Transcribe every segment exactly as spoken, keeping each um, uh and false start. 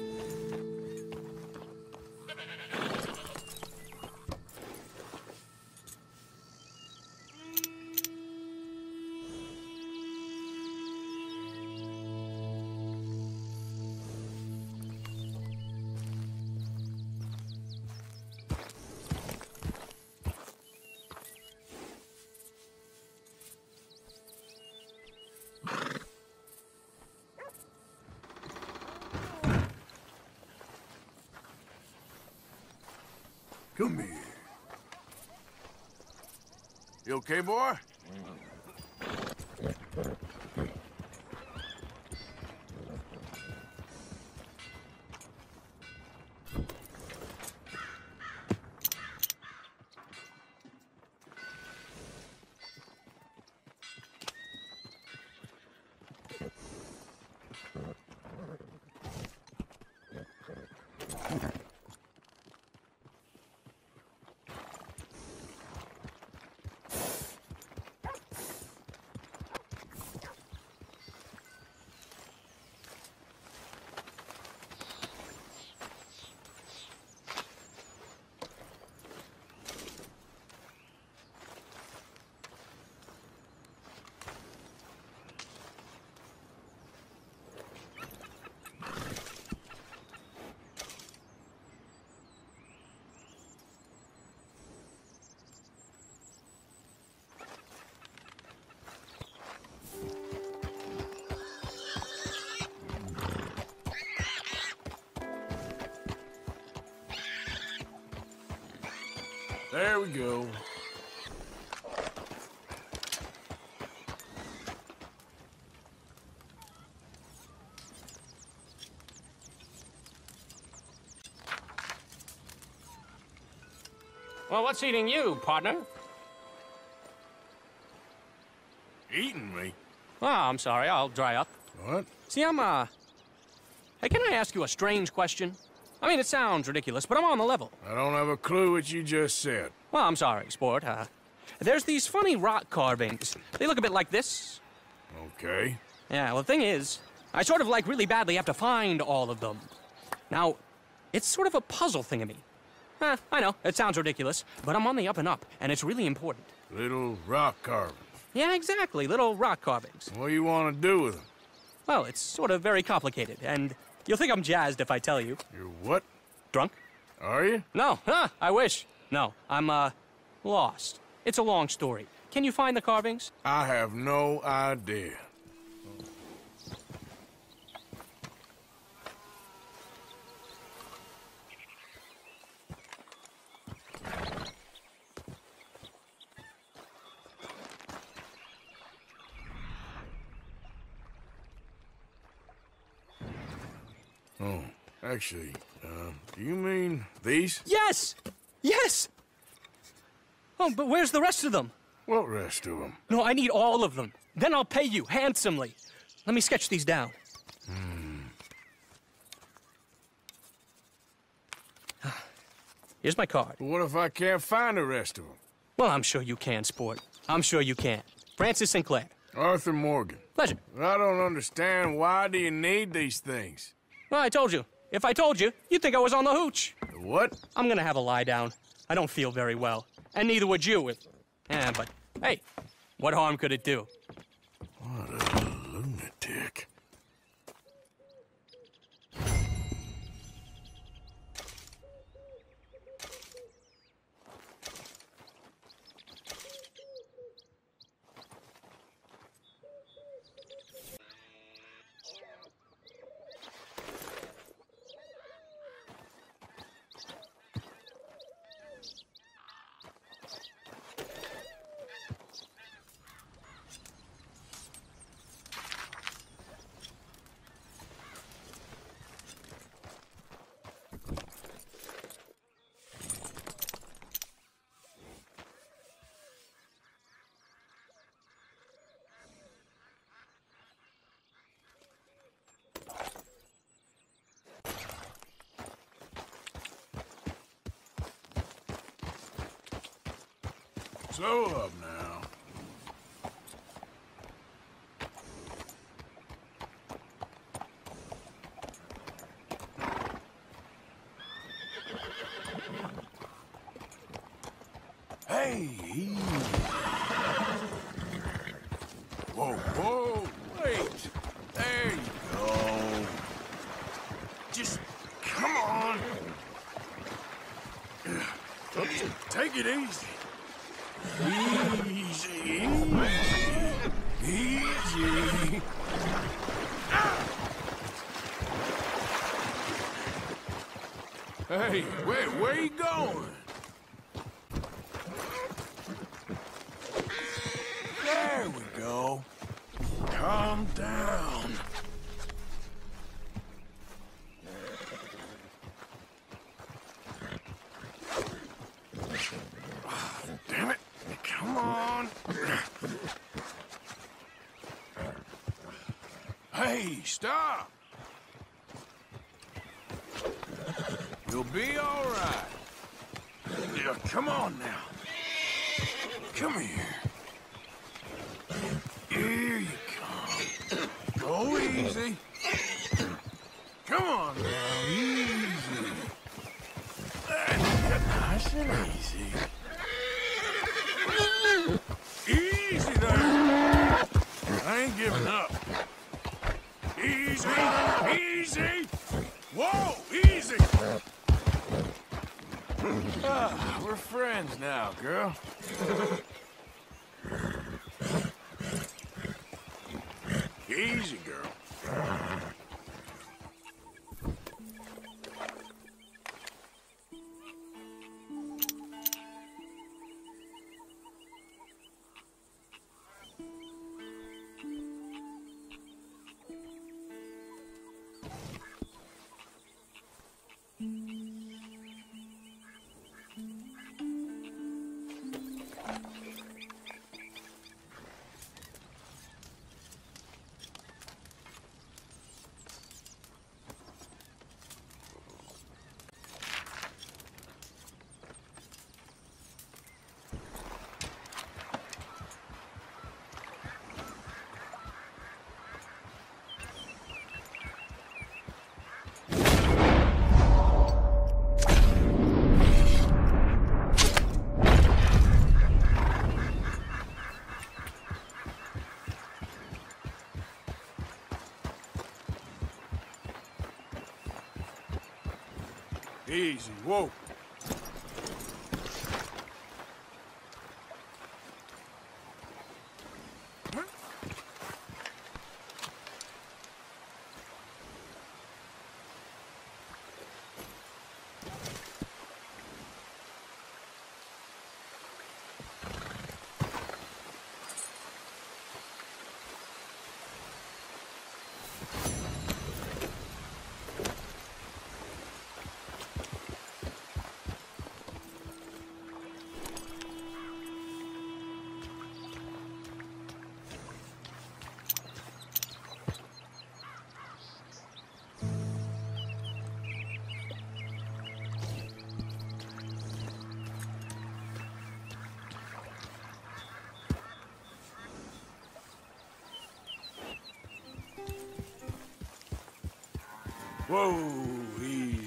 Come here. You okay, boy? There we go. Well, what's eating you, partner? Eating me? Oh, I'm sorry. I'll dry up. What? See, I'm, uh... Hey, can I ask you a strange question? I mean, it sounds ridiculous, but I'm on the level. I don't have a clue what you just said. Well, I'm sorry, sport. Uh, there's these funny rock carvings. They look a bit like this. Okay. Yeah, well, the thing is, I sort of, like, really badly have to find all of them. Now, it's sort of a puzzle thing to me. Eh, I know, it sounds ridiculous, but I'm on the up and up, and it's really important. Little rock carvings. Yeah, exactly, little rock carvings. What do you want to do with them? Well, it's sort of very complicated, and you'll think I'm jazzed if I tell you. You're what? Drunk? Are you? No, huh, I wish. No, I'm, uh, lost. It's a long story. Can you find the carvings? I have no idea. Oh, actually, uh, do you mean these? Yes! Yes! Oh, but where's the rest of them? What rest of them? No, I need all of them. Then I'll pay you handsomely. Let me sketch these down. Hmm. Here's my card. But what if I can't find the rest of them? Well, I'm sure you can, sport. I'm sure you can. Francis Sinclair. Arthur Morgan. Pleasure. I don't understand. Why do you need these things? Well, I told you. If I told you, you'd think I was on the hooch. What? I'm gonna have a lie down. I don't feel very well. And neither would you if... Yeah, but, hey, what harm could it do? What a lunatic. Slow up now. Hey, easy. Whoa, whoa, wait. There you go. Just come on. Take it easy. Easy, easy, easy. Hey, where, where you going? There we go. Calm down. Oh, damn it. Come on. Hey, stop. You'll be all right. Yeah, come on now. Come here. Here you come. Go easy. Come on now, easy. Nice and easy. Easy there. I ain't giving up. Easy, easy. Whoa, easy. Ah, we're friends now, girl. Easy, girl. Easy, whoa. Whoa, easy.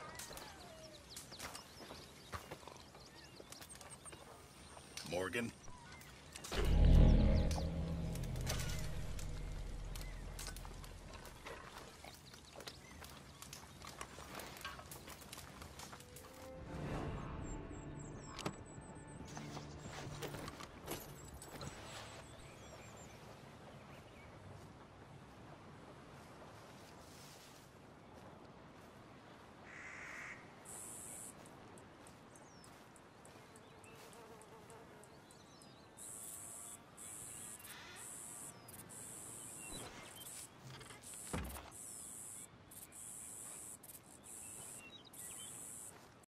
Morgan,